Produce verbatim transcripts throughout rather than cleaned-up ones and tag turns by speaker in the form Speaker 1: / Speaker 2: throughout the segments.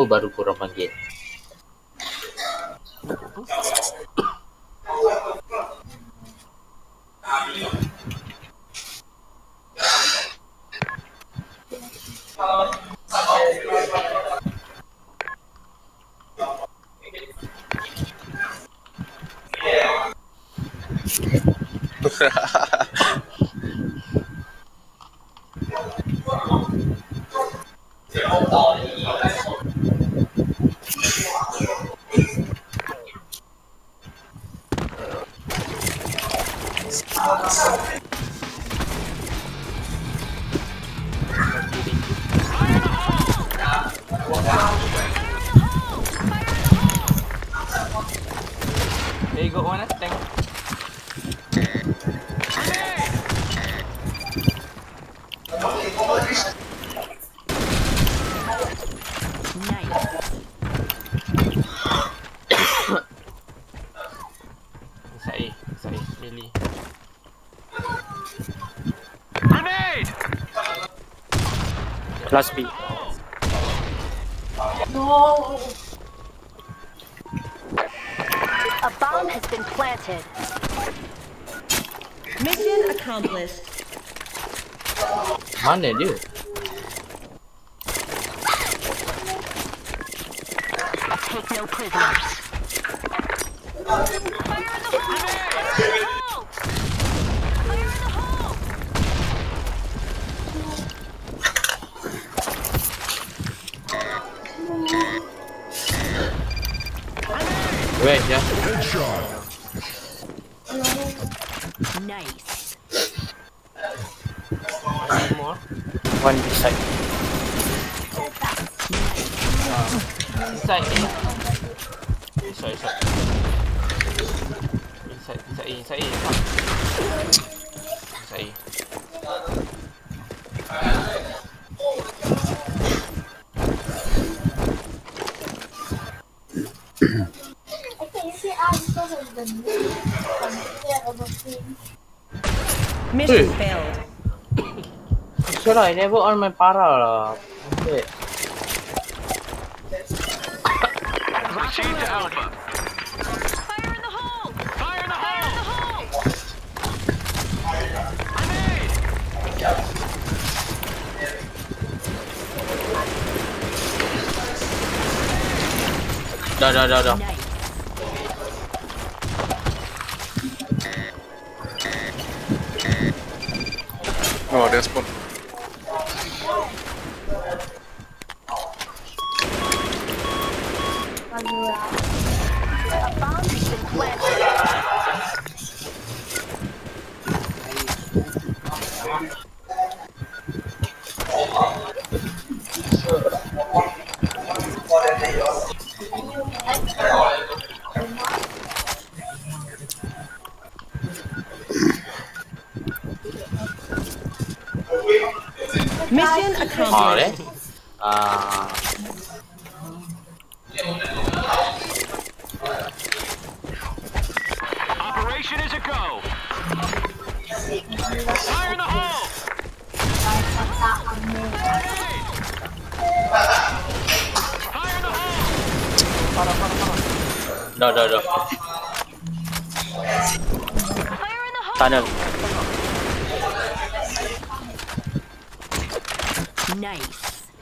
Speaker 1: baru korang panggil?
Speaker 2: There you go, one tank. Inside A, inside A, really. Grenade!
Speaker 3: Last B.
Speaker 4: No! A bomb has been planted.
Speaker 5: Mission accomplished.
Speaker 1: Mana dia?
Speaker 4: Take no prisoners. Fire in the hole! Fire in the hole! Fire in the hole!
Speaker 1: Where ya?
Speaker 4: Nice.
Speaker 2: One more.
Speaker 3: One beside.
Speaker 2: Inside A. Sorry, sorry. Inside, inside A, inside A. Inside A.
Speaker 5: Mission failed.
Speaker 1: Sure lah, I never on my para lah. Okay.
Speaker 6: Proceed to Alpha.
Speaker 4: Fire in the hole!
Speaker 6: Fire in the
Speaker 4: Fire in the hole!
Speaker 6: Grenade!
Speaker 1: Dah, dah, dah, dah.
Speaker 4: Nice.
Speaker 7: Oh, dia spawn.
Speaker 4: A bomb has been planted.
Speaker 5: Mission
Speaker 1: Ah,
Speaker 5: accomplished.
Speaker 1: eh? Ah.
Speaker 6: Operation is a go. Fire in the hole. Grenade! Fire in the hole.
Speaker 1: Dah, dah, dah.
Speaker 4: Fire in the hole!
Speaker 3: Tunnel.
Speaker 4: Nice.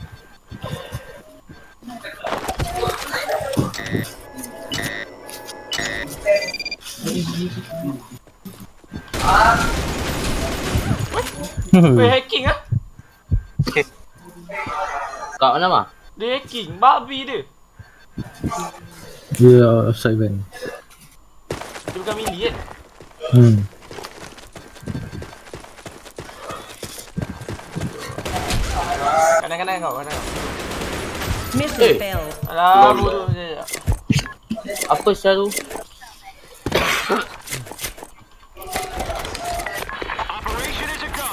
Speaker 2: Weh, hacking ah?
Speaker 1: Kat mana mah?
Speaker 2: Dia hacking, babi dia.
Speaker 8: Dia outside van.
Speaker 2: Dia bukan mili kan?
Speaker 8: Hmm.
Speaker 2: Kanan-kanan kau, kanan kau.
Speaker 5: Mission
Speaker 1: Hey.
Speaker 5: failed.
Speaker 2: Alah, bodoh je.
Speaker 1: Apa selalu?
Speaker 6: Operation is a go.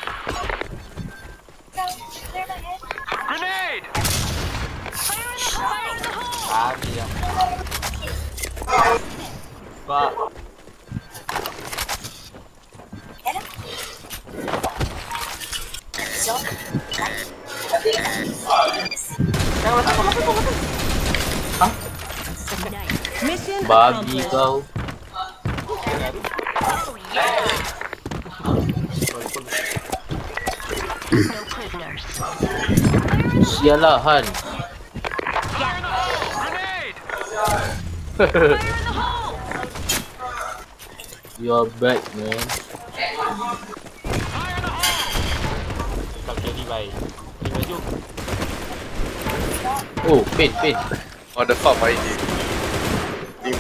Speaker 6: Grenade!
Speaker 4: Fire in the hole! Fire in the hole!
Speaker 2: Babi lah. Pak. Kan
Speaker 5: Mission
Speaker 1: Babi
Speaker 5: accomplished.
Speaker 1: kau.
Speaker 4: No prisoners.
Speaker 1: Sialah Han.
Speaker 6: Grenade!
Speaker 4: Fire in the hole!
Speaker 1: You're back, man.
Speaker 6: Fire in the hole!
Speaker 2: Tak carry baik. Ni baju.
Speaker 1: Oh, pin, pin.
Speaker 7: On the farm I D. Team.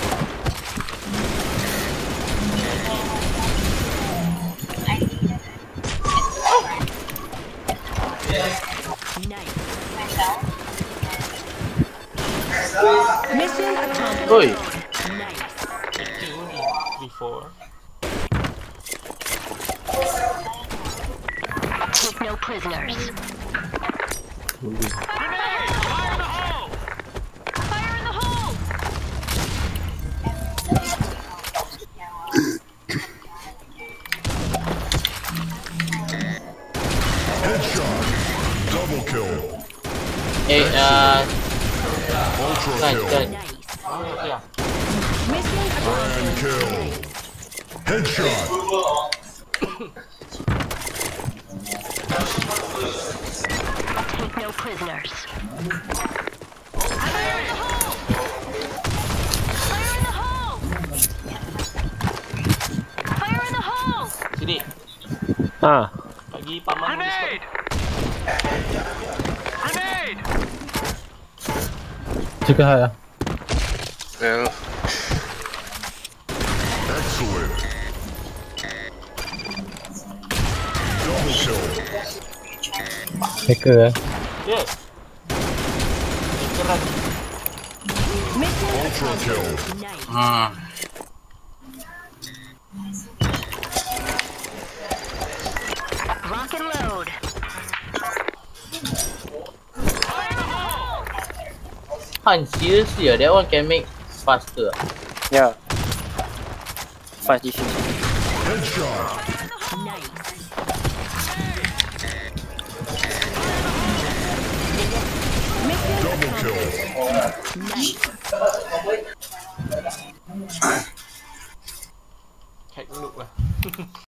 Speaker 4: Nice.
Speaker 5: Mission accomplished.
Speaker 1: Oi.
Speaker 4: Nice.
Speaker 2: Acting only. three four.
Speaker 4: Take no prisoners.
Speaker 6: Grenade! Fire in the hole!
Speaker 4: Fire in the hole!
Speaker 3: Headshot. Double kill.
Speaker 1: Eh, uh,
Speaker 3: Ultra
Speaker 1: nice,
Speaker 3: kill.
Speaker 1: nice.
Speaker 4: Nice.
Speaker 2: Ah, okey lah.
Speaker 5: Mission
Speaker 3: Grand
Speaker 5: accomplished.
Speaker 3: kill. Headshot.
Speaker 4: Take no prisoners. Fire in the hole! Fire in the hole! Fire in the hole!
Speaker 2: Sidik.
Speaker 8: Ah,
Speaker 2: Bagi paman boleh stop.
Speaker 6: Grenade! Grenade!
Speaker 8: cakap hal lah.
Speaker 7: Well,
Speaker 3: Excellent. Double kill.
Speaker 8: Hacker eh.
Speaker 2: Ya. Keras.
Speaker 5: Mission
Speaker 3: Ultra kill.
Speaker 4: Nice.
Speaker 1: Hmm.
Speaker 4: Rock and load.
Speaker 1: Han, seriously ah, that one can make faster.
Speaker 9: Yeah. Fast diffuse.
Speaker 3: Headshot.
Speaker 4: Nice.
Speaker 5: Mission
Speaker 3: Double kill.
Speaker 4: Nice.
Speaker 2: Hack noob lah.